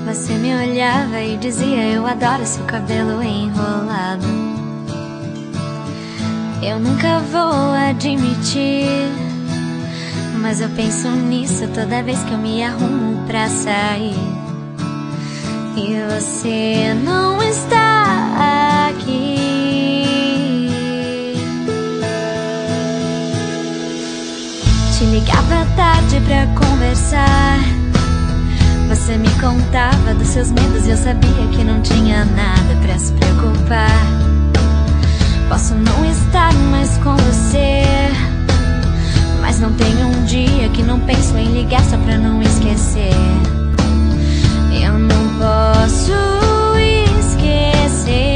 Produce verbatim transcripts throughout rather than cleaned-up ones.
Você me olhava e dizia: eu adoro seu cabelo enrolado. Eu nunca vou admitir, mas eu penso nisso toda vez que eu me arrumo pra sair. E você não está aqui. Te ligava à tarde pra conversar. Você me contava dos seus medos e eu sabia que não tinha nada pra se preocupar. Posso não estar mais com você, mas não tem um dia que não penso em ligar só pra não esquecer. Eu não posso esquecer.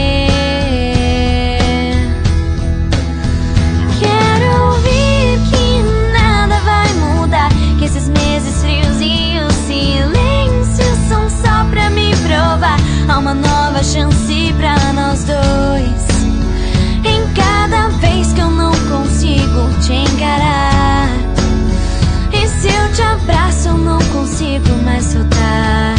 Quero ouvir que nada vai mudar, que esses meses frios e o silêncio são só pra me provar. Há uma nova chance pra nós dois. Em cada vez que eu não consigo te encarar, e se eu te abraço eu não consigo mais soltar.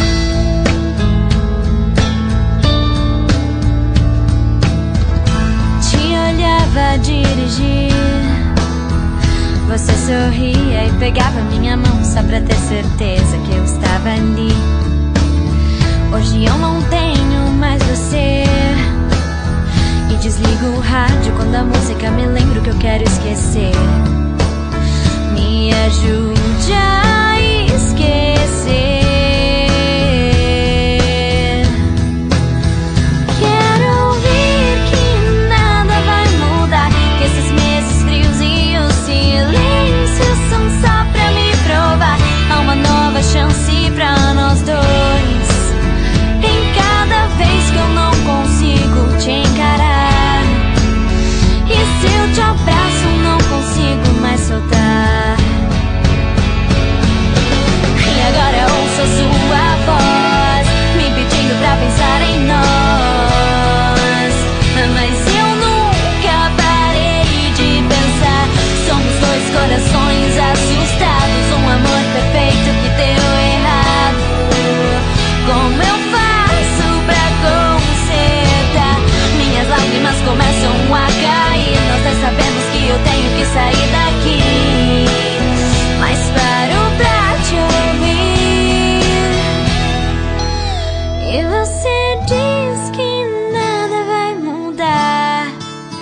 Te olhava dirigir, você sorria e pegava minha mão só pra ter certeza que eu estava ali. Hoje eu não tenho mais você, e desligo o rádio quando a música me lembra o que eu quero esquecer. Me ajude a esquecer. Quero ouvir que nada vai mudar, que esses meses frios e o silêncio são só pra me provar. Há uma nova chance pra nós dois. Em cada vez que eu não consigo te encarar, e se eu te abraço não consigo mais soltar. E agora eu ouço a sua voz me pedindo pra pensar em nós, mas eu nunca parei de pensar. Somos dois corações assustados, um amor perfeito que deu errado. Como eu faço pra consertar? Minhas lágrimas começam a cair. Nós dois sabemos que eu tenho que sair daqui, mas paro pra te ouvir. E você diz que nada vai mudar,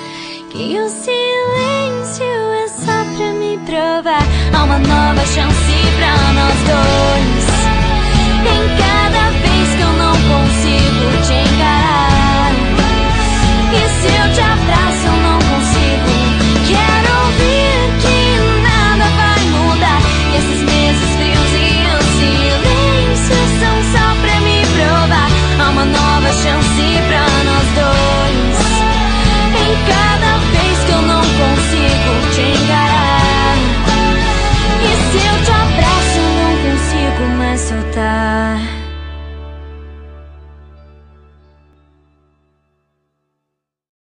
que o silêncio é só pra me provar. Há uma nova chance